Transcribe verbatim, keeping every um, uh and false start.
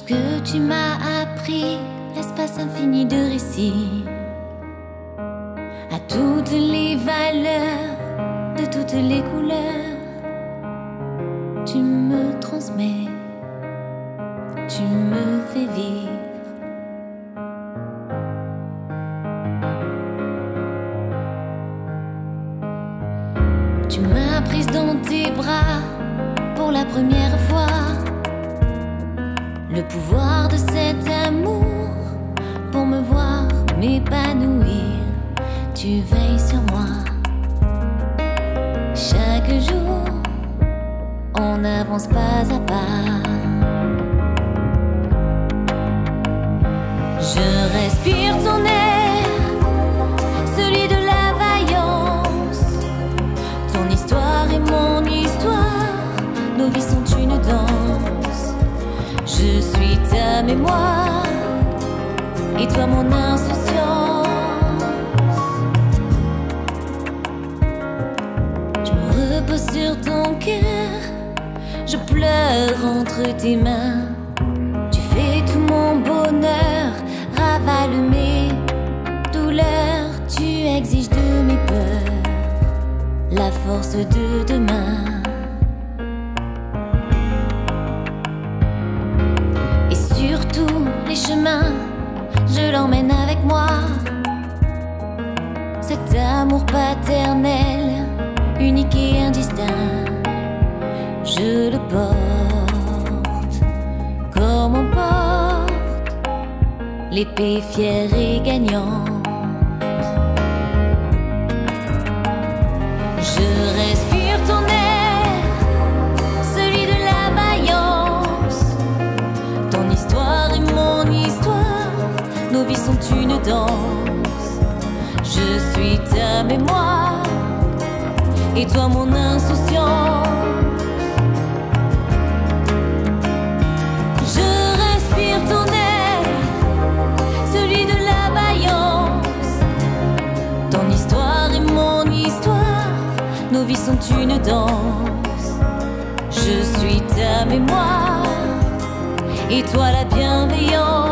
que tu m'as appris, l'espace infini de récits, à toutes les valeurs, de toutes les couleurs. Tu me transmets, tu me fais vivre. Tu m'as prise dans tes bras pour la première fois. Le pouvoir de cet amour pour me voir m'épanouir. Tu veilles sur moi. Chaque jour, on avance pas à pas. Je respire ton air, celui de la vaillance. Ton histoire et mon histoire, nos vies sont une danse. Je suis ta mémoire et toi mon insouciance. Je me repose sur ton cœur, je pleure entre tes mains. Tu fais tout mon bonheur, ravale mes douleurs. Tu exiges de mes peurs la force de demain. Et sur tous les chemins, je l'emmène avec moi. Cet amour paternel, unique et indistinct, je le porte comme on porte l'épée fière et gagnante. Je respire ton air, celui de la vaillance. Ton histoire et mon histoire, nos vies sont une danse. Je suis ta mémoire et toi mon insouciance. Je respire ton air, celui de la vaillance. Ton histoire et mon histoire, nos vies sont une danse. Je suis ta mémoire et toi la bienveillance.